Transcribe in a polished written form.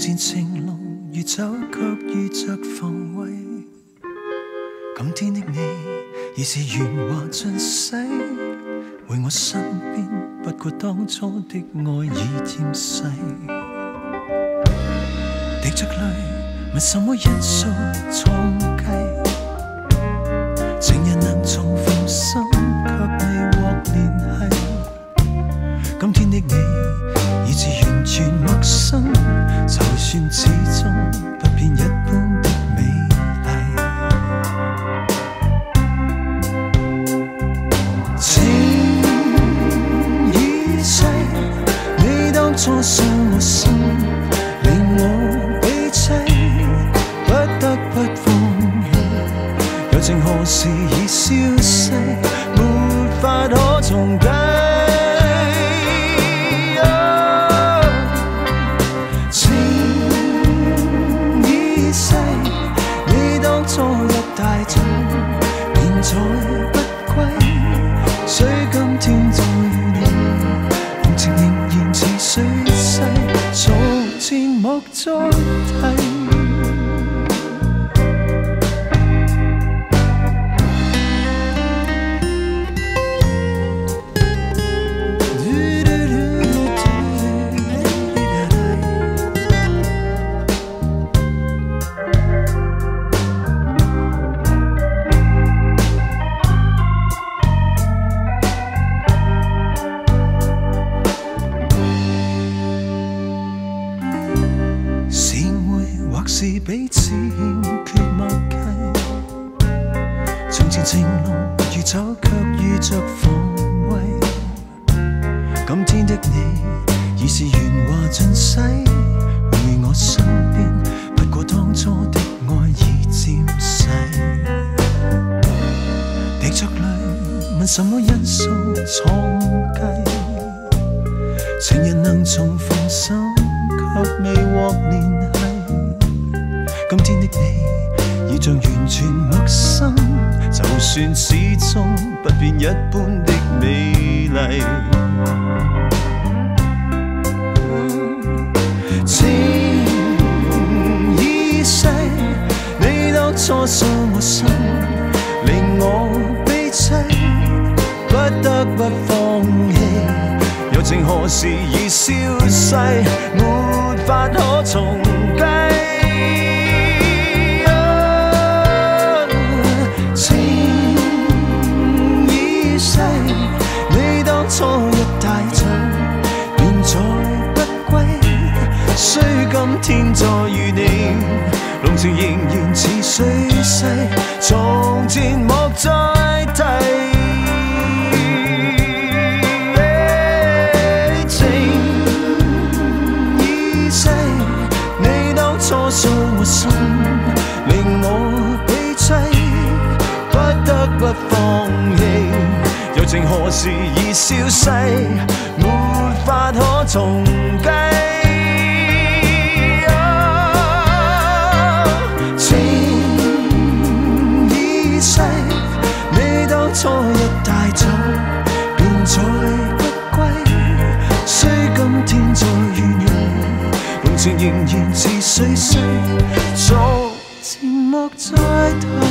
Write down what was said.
前情濃如酒，卻遇着防衛。今天的你已是圓滑盡洗，回我身邊，不過當初的愛已漸逝。滴着淚，問什麼因素錯誤計？情人能重逢心，卻未獲聯繫。今天的你已是完全陌生，就算始終不變一般的美麗。情已逝，你當初傷我心，令我悲凄，不得不放棄。友情何時已消逝，沒法可重計。帶走，便再不歸。雖今天再遇你，濃情仍然似水逝，從前莫再提。是彼此欠缺默契，從前情濃如酒，卻遇着防衛。今天的你已是圓滑盡洗，回我身邊，不過當初的愛已漸逝。滴着淚，問什麼因素錯誤計？情人能重逢心，卻未獲聯繫。今天的你已像完全陌生，就算始終不變一般的美麗。情已逝，你當初傷我心，令我悲凄，不得不放棄。友情何時已消逝，沒法可重計。初一帶走，便再不歸。雖今天再遇你，濃情仍然似水逝，從前莫再提。情已逝，你當初傷我心，令我悲凄，不得不放棄。友情何時已消逝，沒法可重計。情已逝，你當初一帶走，便再不歸。雖今天再遇你，濃情仍然似水逝，從前莫再提。